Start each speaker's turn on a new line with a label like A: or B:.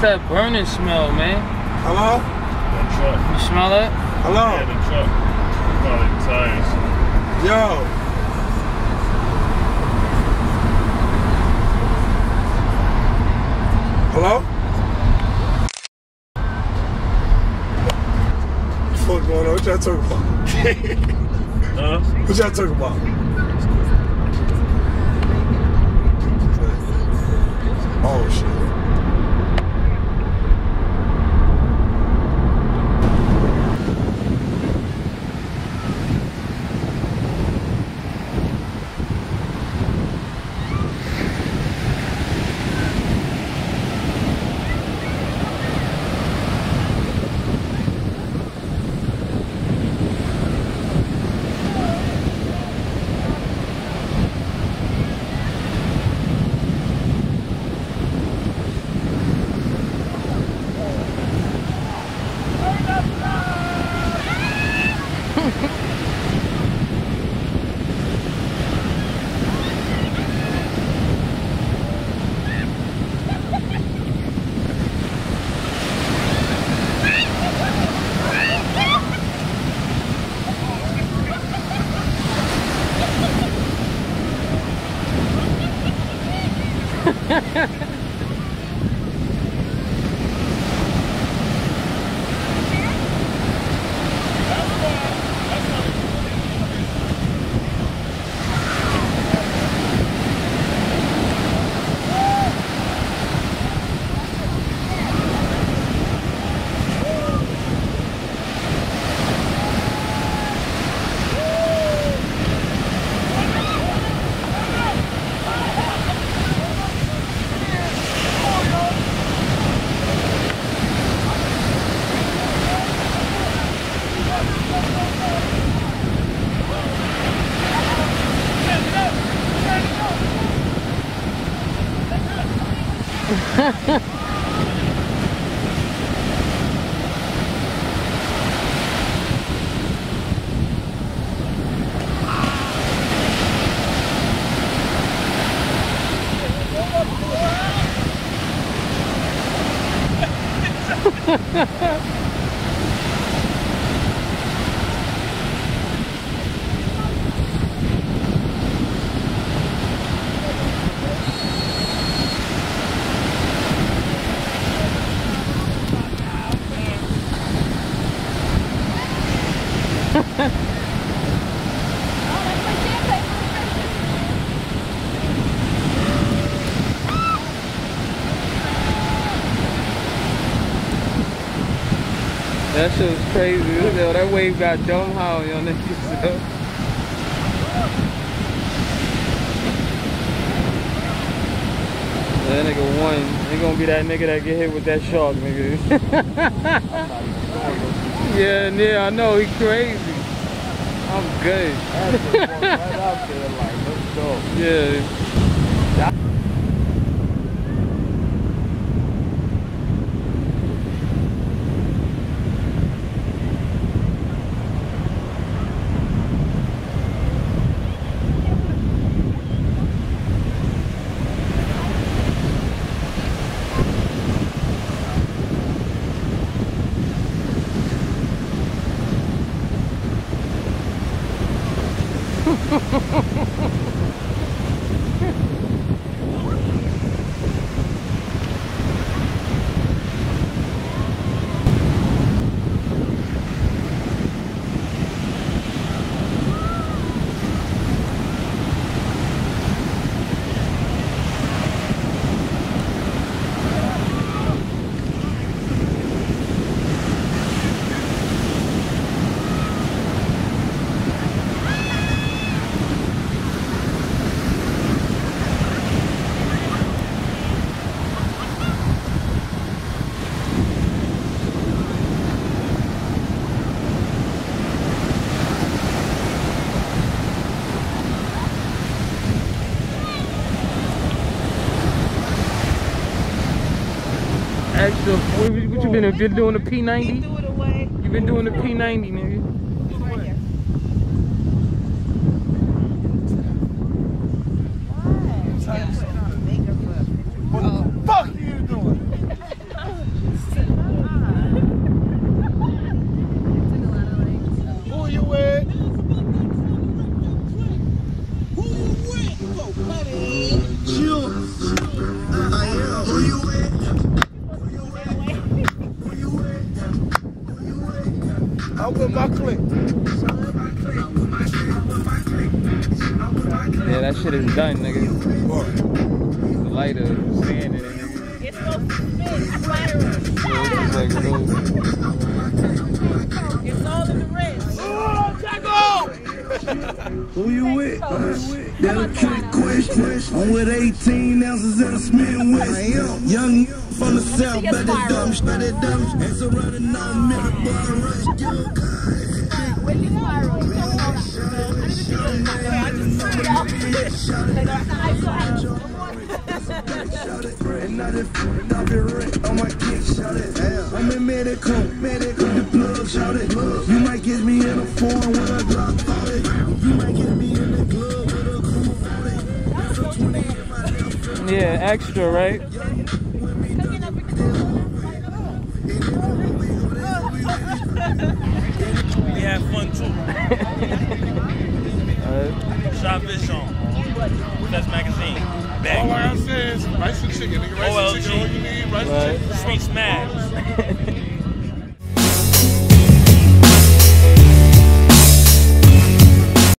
A: What's that burning smell, man?
B: Hello?
C: That truck.
A: You smell that?
C: Yeah,
B: Hello?
C: the truck. Probably the tires.
B: Yo. Hello? What the fuck going on? What y'all talking about?
C: Huh?
B: What y'all talking about? Oh shit.
A: That shit was crazy. Yo, that wave got dumb high, yo, niggas. That nigga won. Ain't gonna be that nigga that get hit with that shark, nigga. Yeah, I know, he crazy. I'm good.
D: Right out there, like, let's go.
A: Yeah. Extra, what you been doing the P90? You been doing the P90, nigga.
B: What the fuck are you doing?
A: that shit is done, nigga.
B: What?
A: The lighter, sand in it, nigga.
E: It's supposed to spin. It's firing.
A: So it's just like real.
E: It's all in the wrist.
F: Who you with? That a trick question. I'm with 18 ounces of Smith West. Young from the south, but that dumb, and surrounding on me, the bar rush.
E: When you spiral, it's coming out.
F: And now this I've been wrecked on my kick, shout it. I'm in medical, the plug, shout it. You might get me in a form with a Glock, shout it. You might get me in the club with a cool, shout it.
A: Yeah, extra, right?
C: We have fun too. Shot fish on. That's magazine. Bag.
B: All I said is rice and chicken. Nigga, rice and chicken. All you need, rice and chicken.
C: Sweet smash.